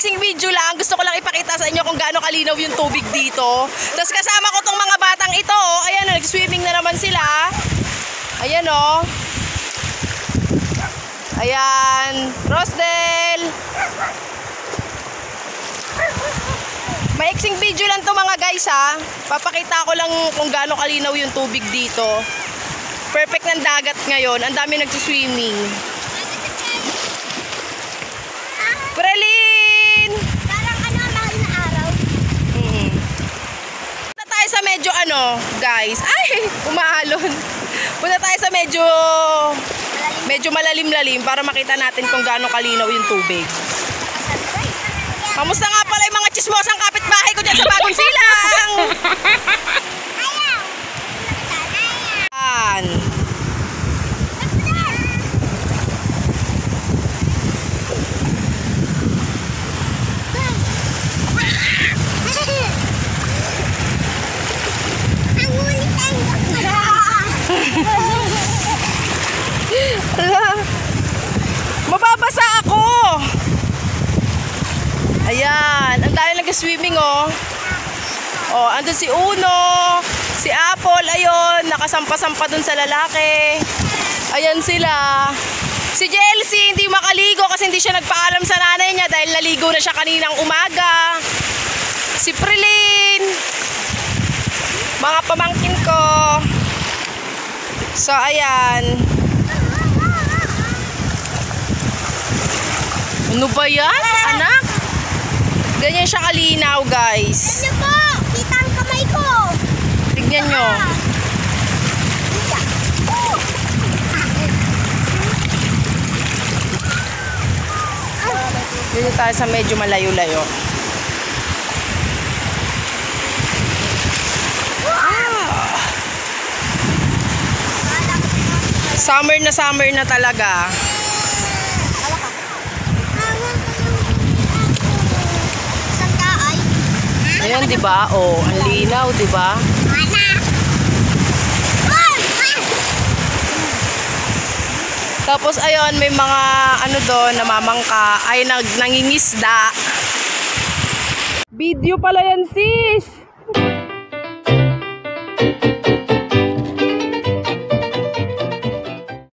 maiksing video lang. Gusto ko lang ipakita sa inyo kung gaano kalinaw yung tubig dito. Tapos kasama ko tong mga batang ito. Ayan o, nag-swimming na naman sila. Ayan o. Ayan. Rosdel. Maiksing video lang to mga guys ha. Papakita ko lang kung gaano kalinaw yung tubig dito. Perfect ng dagat ngayon. Ang dami nag-swimming. Prelin! Parang mahal na araw. Punta tayo sa medyo guys. Ay, umaalon. Punta tayo sa medyo malalim-lalim para makita natin kung gaano kalinaw yung tubig. Kamusta nga pala yung mga chismosang kapitbahay ko dyan sa Bagong Silang? Ayan. Mababasa ako. Ayan, ang dami nag-swimming oh. Oh, andun si Uno, si Apple, ayun, nakasampa-sampa dun sa lalaki. Ayan sila. Si Jelsie hindi makaligo kasi hindi siya nagpaalam sa nanay niya dahil naligo na siya kaninang umaga. Si Prilin, mga pamangkin ko. So ayan. Ano ba yan, anak? Ganyan siya kalinaw, guys. Ano po? Kita ang kamay ko. Tignan nyo. Dito tayo sa medyo malayo-layo. Summer na talaga. Ayan, di ba? Oh, ang linaw, di ba? Tapos ayun, may mga doon, namamangka, ay nangingisda. Video pala yan, sis.